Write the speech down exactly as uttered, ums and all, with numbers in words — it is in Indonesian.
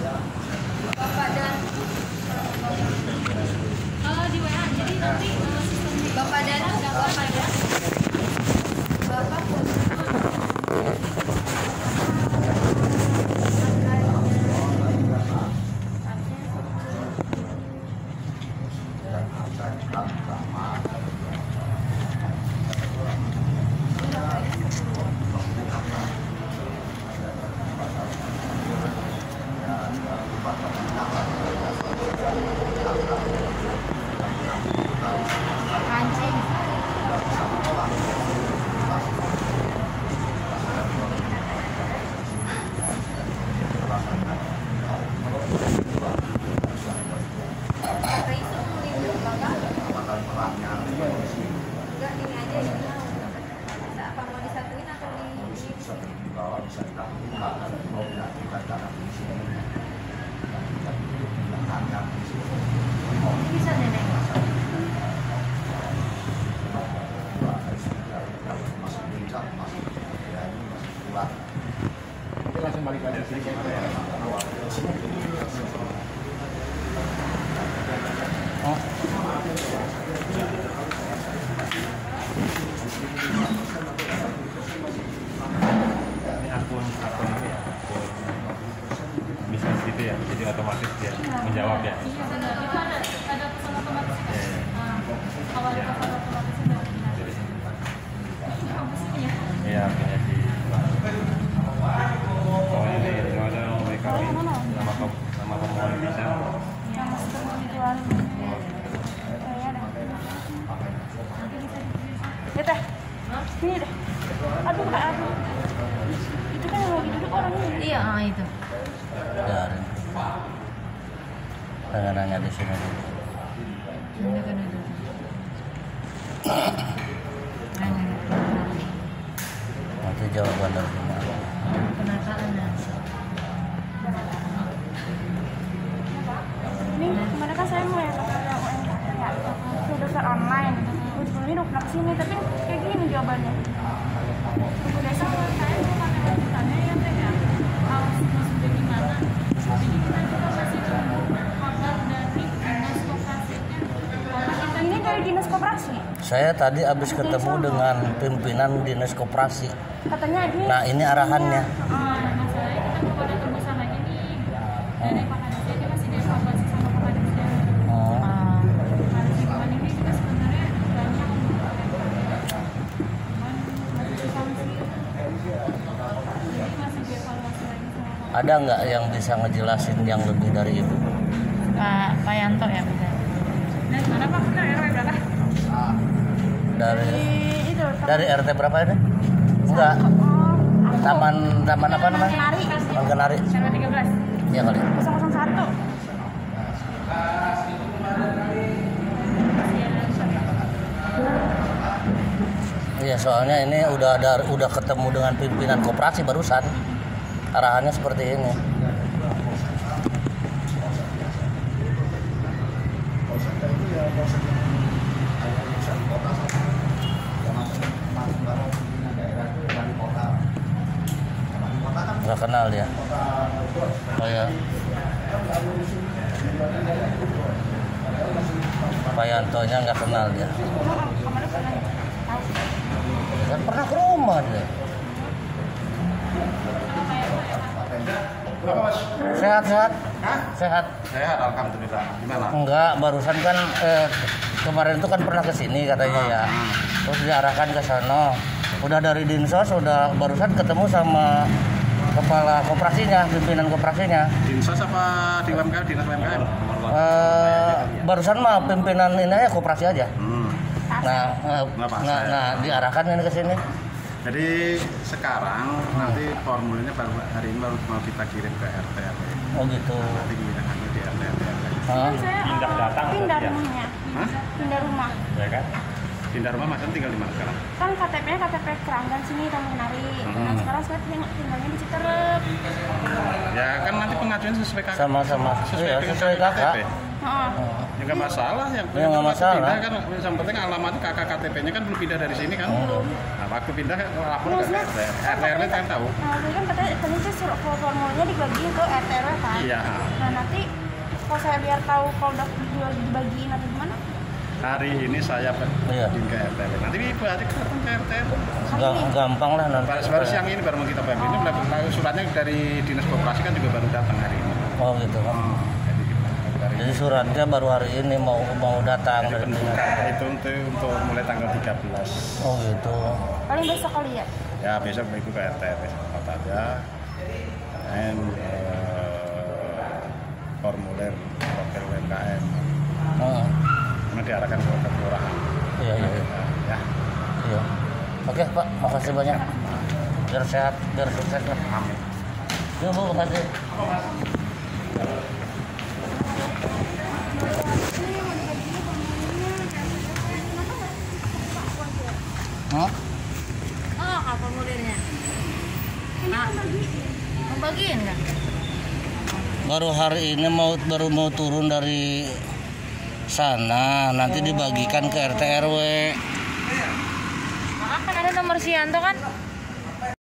Bapak dan kalau di W A jadi nanti sistem Bapak dan Bapak dan Bapak pun langsung balik lagi ke sini. Oh. Ini akun akun ini ya, akun bisnis gitu ya, jadi otomatis ya menjawab ya. Iya benar, itu ada ada pesan otomatis kan? Yeah. Nah, awalnya pesan otomatis itu dari ini apa sih ya? Iya, punya di. Oh ini ada W K B nama nama pemohon bisa. Yang masih terjual. Ya teh, sini deh. Aduh kak, aduh. Itu kan yang lagi duduk orangnya. Iya, ah, itu. Biarin. Jangan nanya di sini. Ini kan itu. Nanti jawaban dari mana? Penataan. Ini kemana kan saya mau yang yang U M K M ya, saya daftar online. Ujung ini udah pernah kesini, tapi kayak gini jawabannya. Tunggu deh, soalnya saya mau pakai lanjutannya ya teh ya. Kalau sudah gimana? Jadi kita juga masih tunggu kabar dari dinas koperasinya. Karena kita Ini dari dinas koperasi. Saya tadi habis ketemu dengan pimpinan dinas koperasi. Katanya ini. Nah ini arahannya. Ah, masalahnya kita belum ada tembusan lagi nih. Dari Pak Kadis ini masih dievaluasi sama Pak Kadis. Oh. Harus lingkungan ini juga sebenarnya banyak masih sanksi. Jadi masih dievaluasi lagi sama Pak. Ada nggak yang bisa ngejelasin yang lebih dari itu? Pak Pak Yanto ya bisa. Dan mana Pak benar R W berapa? Dari Di itu. dari R T berapa ini? Enggak. Taman taman apa namanya? Kenari. Taman Kenari. R W tiga belas. Iya kali. nol nol satu. Iya soalnya ini udah ada udah ketemu dengan pimpinan koperasi barusan. Arahannya seperti ini. Nggak kenal dia. Oh ya. Pak Yantonya nggak kenal dia. Kan pernah ke rumah dia. Sehat sehat. Hah? Sehat. Sehat alhamdulillah. Gimana? Enggak, barusan kan eh, kemarin itu kan pernah ke sini katanya ya. Terus diarahkan ke sana. Udah dari Dinsos, udah barusan ketemu sama kepala koperasinya, pimpinan koperasinya. Dinsos apa di U M K M, dinas U M K M? Eh, barusan mah pimpinan ini aja koperasi aja. Hmm. Nah, eh, Nggak pas, nah, saya. nah, diarahkan ini ke sini. Jadi sekarang nanti formulirnya baru hari ini baru mau kita kirim ke R T R W. Oh gitu. Nanti pindahkannya di R T R W. Hah? Saya Pindah datang pindah berarti ya? rumahnya. Hah? Pindah rumah. Ya kan? Pindah rumah macam tinggal di mana sekarang? Kan K T P-nya K T P Keranggan sini Taman Kenari. Nah, Hmm. sekarang saya tinggal- tinggalnya di Citerep. Ya kan nanti pengajuan sesuai kakak. Sama-sama. Sesuai Iya, dengan sesuai kakak. K T P. Heeh. Oh. Ya nggak masalah, yang Ya, nggak masalah. pindah kan yang penting alamatnya K K K T P-nya kan belum pindah dari sini kan. Oh. Nah waktu pindah kan lapor ke Maksudnya, R T R W kan tahu. Nah, tadi kan katanya tadi sih suruh formulanya dibagiin ke R T R W kan. Iya. Nah nanti kalau saya biar tahu kalau udah di- dibagiin atau gimana? Hari ini saya Iya. bagiin ke R T R W. Nanti ibu adik datang ke R T R W. Ga- gampang lah nanti. Baru, baru siang ini baru mau kita bagi. Ini belum- suratnya dari dinas koperasi kan juga baru datang hari ini. Oh gitu kan. Jadi kita hari Jadi ini. suratnya baru hari ini mau mau datang Jadi dari pendudukan dinas. itu untuk, untuk mulai tanggal tiga belas. Oh gitu. Paling besok kali ya. Ya besok ibu ke R T R W tempat aja. Dan eh, formulir profil U M K M. Oh, Karena diarahkan ke kelurahan. iya iya. iya. Nah, ya. Iya. Oke Pak, makasih banyak. Biar sehat, biar sukses lah. Amin. Ya Bu, makasih. Hah? Oh, apa formulirnya? Nah, mau bagiin nggak? Baru hari ini mau baru mau turun dari sana, nanti dibagikan ke R T R W. Kan ada nomor Sianto kan?